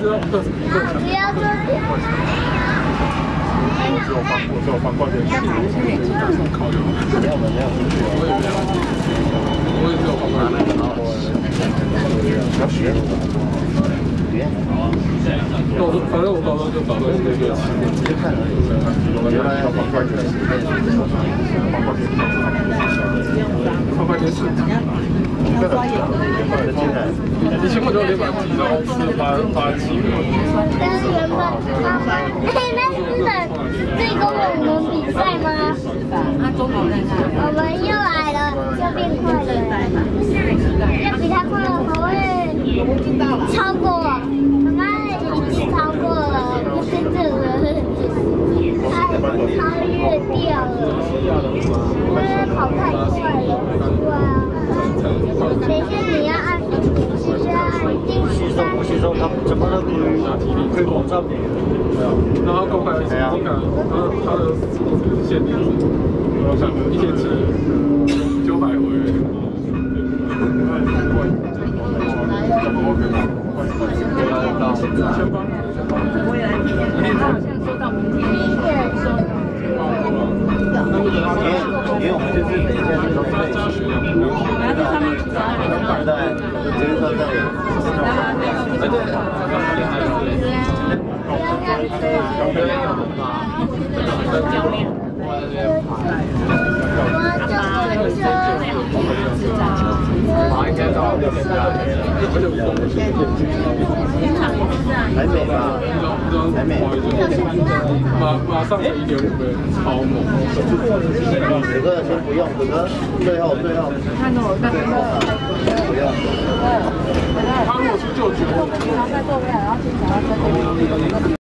知道不要做。我只有翻过电视，烤油。没有，我也没有，我也只有翻过那个，然后要学。反正我高中就找到那个，直接看而已。原来要翻过电视，翻过电视。以前我就连买机，然后吃八七个。 但是原本那是最终我们比赛吗？我们又来了，又变快了。要比他快了，还会超过。妈妈已经超过了，不是这个，它超越掉了，因为跑太快了。对啊。等一下你要按，是要按定时3。 吸收它怎么都可以往上比。 然后公开一下，然后它的限定是，我想1天吃900回。 我也来明天，他好像说到明天。 因为我们就是等一下就从这里， 然后在上面对，这个到这里。 教练。 还没吧？还没。 马上1.5倍，超猛！ 哥哥先不用，哥哥最后。 看着我， 不用。 他如果出9局， 他在后面，然后先找他。